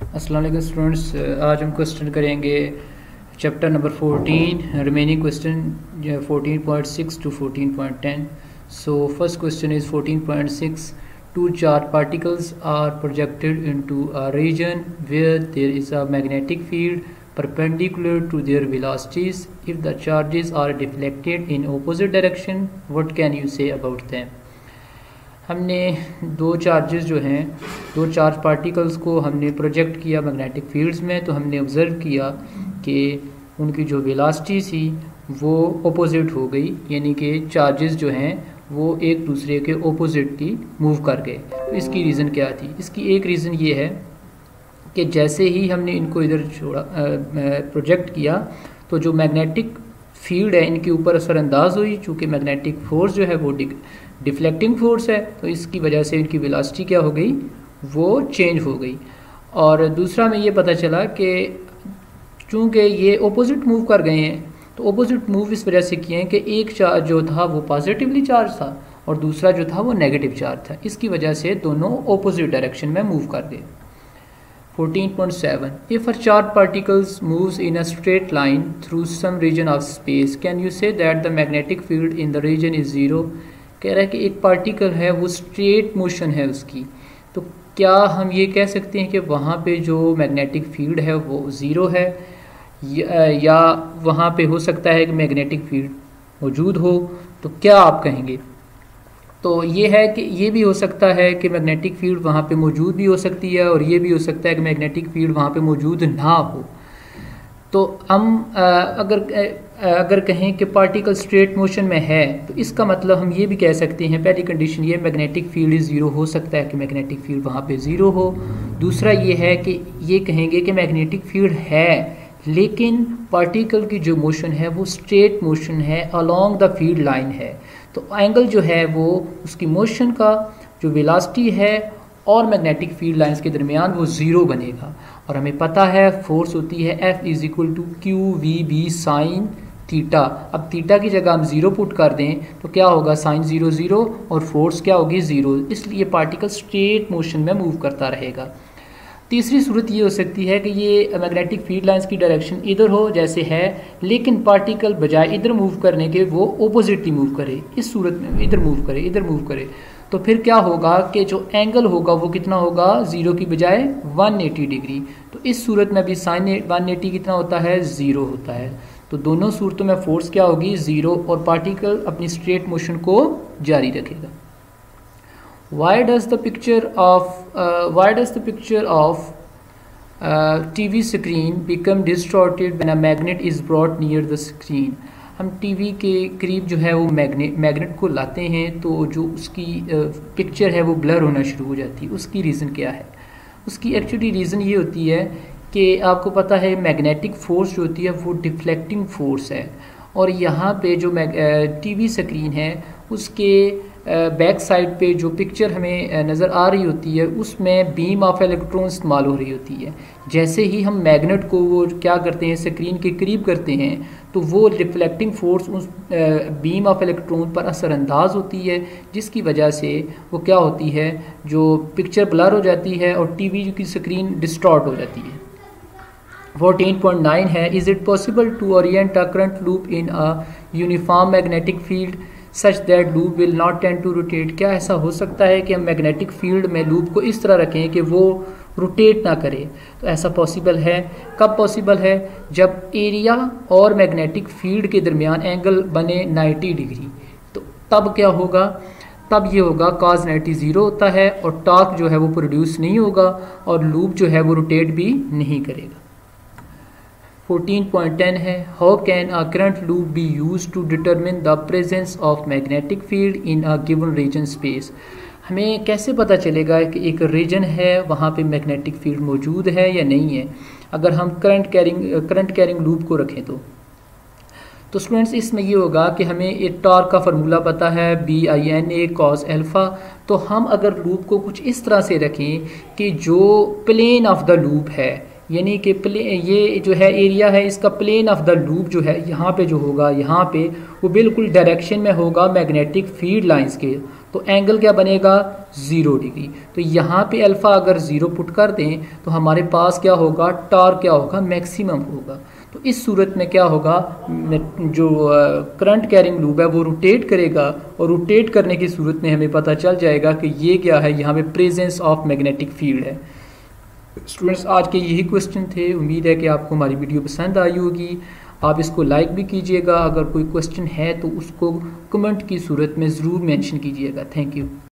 अस्सलाम वालेकुम स्टूडेंट्स, आज हम क्वेश्चन करेंगे chapter number 14 remaining question 14.6 to 14.10. So first question is 14.6. Two charged particles are projected into a region where there is a magnetic field perpendicular to their velocities. If the charges are deflected in opposite direction, what can you say about them? हमने दो charges जो हैं, दो charge particles को हमने project किया magnetic fields में, तो हमने ऑब्ज़र्व किया कि उनकी जो वेलोसिटी थी वो अपोजिट हो गई, यानी कि चार्जेस जो हैं वो एक दूसरे के अपोजिट की मूव कर गए। तो इसकी रीज़न क्या थी? इसकी एक रीज़न ये है कि जैसे ही हमने इनको इधर छोड़ा प्रोजेक्ट किया तो जो मैग्नेटिक फील्ड है इनके ऊपर असरअंदाज हुई, चूँकि मैग्नेटिक फोर्स जो है वो डिफ्लेक्टिंग फोर्स है, तो इसकी वजह से इनकी वेलोसिटी क्या हो गई, वो चेंज हो गई। और दूसरा में ये पता चला कि चूँकि ये ऑपोजिट मूव कर गए हैं, तो ऑपोजिट मूव इस वजह से किए हैं कि एक चार्ज जो था वो पॉजिटिवली चार्ज था और दूसरा जो था वो नेगेटिव चार्ज था, इसकी वजह से दोनों ऑपोजिट डायरेक्शन में मूव कर गए। 14.7 If a charged particles moves in a straight line through some region of space, can you say that the magnetic field in the region is zero? कह रहा है कि एक पार्टिकल है वो स्ट्रेट मोशन है उसकी, तो क्या हम ये कह सकते हैं कि वहाँ पे जो मैग्नेटिक फील्ड है वो ज़ीरो है, या वहाँ पे हो सकता है कि मैग्नेटिक फील्ड मौजूद हो? तो क्या आप कहेंगे? तो ये है कि ये भी हो सकता है कि मैग्नेटिक फील्ड वहाँ पे मौजूद भी हो सकती है, और ये भी हो सकता है कि मैग्नेटिक फील्ड वहाँ पे मौजूद ना हो। तो हम अगर कहें कि पार्टिकल स्ट्रेट मोशन में है, तो इसका मतलब हम ये भी कह सकते हैं, पहली कंडीशन ये मैग्नेटिक फील्ड इज़ ज़ीरो, हो सकता है कि मैग्नेटिक फील्ड वहाँ पे ज़ीरो हो। दूसरा ये है कि ये कहेंगे कि मैग्नेटिक फील्ड है, लेकिन पार्टिकल की जो मोशन है वो स्ट्रेट मोशन है, अलोंग द फील्ड लाइन है, तो एंगल जो है वो उसकी मोशन का जो वेलोसिटी है और मैग्नेटिक फील्ड लाइंस के दरमियान वो ज़ीरो बनेगा। और हमें पता है फोर्स होती है F = QVB sin थीटा। अब थीटा की जगह हम ज़ीरो पुट कर दें तो क्या होगा, साइन ज़ीरो ज़ीरो और फोर्स क्या होगी, ज़ीरो, इसलिए पार्टिकल स्ट्रेट मोशन में मूव करता रहेगा। तीसरी सूरत ये हो सकती है कि ये मैग्नेटिक फील्ड लाइंस की डायरेक्शन इधर हो जैसे है, लेकिन पार्टिकल बजाय इधर मूव करने के वो ओपोजिटली मूव करे, इस सूरत में इधर मूव करे, इधर मूव करे, तो फिर क्या होगा कि जो एंगल होगा वो कितना होगा, ज़ीरो की बजाय 180 डिग्री। तो इस सूरत में भी साइन 180 कितना होता है, ज़ीरो होता है। तो दोनों सूरतों में फोर्स क्या होगी, ज़ीरो, और पार्टिकल अपनी स्ट्रेट मोशन को जारी रखेगा। Why does the picture of TV screen become distorted when a magnet is brought near the screen? हम टीवी के करीब जो है वो मैग्नेट को लाते हैं तो जो उसकी पिक्चर है वो ब्लर होना शुरू हो जाती है। उसकी रीज़न क्या है? उसकी एक्चुअली रीज़न ये होती है कि आपको पता है मैग्नेटिक फोर्स जो होती है वो डिफ्लेक्टिंग फोर्स है, और यहाँ पे जो टीवी स्क्रीन है उसके बैक साइड पे जो पिक्चर हमें नज़र आ रही होती है उसमें बीम ऑफ इलेक्ट्रॉन इस्तेमाल हो रही होती है। जैसे ही हम मैग्नेट को वो क्या करते हैं, स्क्रीन के करीब करते हैं, तो वो रिफ्लेक्टिंग फोर्स उस बीम ऑफ इलेक्ट्रॉन पर असरअंदाज होती है, जिसकी वजह से वो क्या होती है, जो पिक्चर ब्लर हो जाती है और टीवी की स्क्रीन डिस्टॉर्ट हो जाती है। 14.9 है, is it possible to orient a current loop in a uniform magnetic field such that loop will not tend to rotate? क्या ऐसा हो सकता है कि हम मैग्नेटिक फील्ड में लूप को इस तरह रखें कि वो रोटेट ना करे? तो ऐसा पॉसिबल है। कब पॉसिबल है? जब एरिया और मैग्नेटिक फील्ड के दरमियान एंगल बने 90 डिग्री। तो तब क्या होगा, तब ये होगा cos 90 ज़ीरो होता है और टॉर्क जो है वो प्रोड्यूस नहीं होगा और लूप जो है वो रोटेट भी नहीं करेगा। 14.10 है, how can a current loop be use to determine the presence of magnetic field in a given region space? हमें कैसे पता चलेगा कि एक रीजन है वहाँ पे मैग्नेटिक फील्ड मौजूद है या नहीं है, अगर हम करंट कैरिंग लूप को रखें तो स्टूडेंट्स इसमें ये होगा कि हमें एक टॉर्क का फार्मूला पता है BINA cos अल्फ़ा। तो हम अगर लूप को कुछ इस तरह से रखें कि जो प्लेन ऑफ द लूप है, यानी कि ये जो है एरिया है इसका प्लेन ऑफ द लूप जो है यहाँ पे जो होगा यहाँ पे वो बिल्कुल डायरेक्शन में होगा मैग्नेटिक फील्ड लाइंस के, तो एंगल क्या बनेगा 0 डिग्री। तो यहाँ पे अल्फ़ा अगर 0 पुट कर दें तो हमारे पास क्या होगा, टॉर्क क्या होगा, मैक्सिमम होगा। तो इस सूरत में क्या होगा, जो करंट कैरिंग लूप है वो रोटेट करेगा, और रोटेट करने की सूरत में हमें पता चल जाएगा कि ये क्या है, यहाँ पे प्रेजेंस ऑफ मैग्नेटिक फील्ड है। स्टूडेंट्स आज के यही क्वेश्चन थे। उम्मीद है कि आपको हमारी वीडियो पसंद आई होगी। आप इसको लाइक भी कीजिएगा, अगर कोई क्वेश्चन है तो उसको कमेंट की सूरत में ज़रूर मेंशन कीजिएगा। Thank you.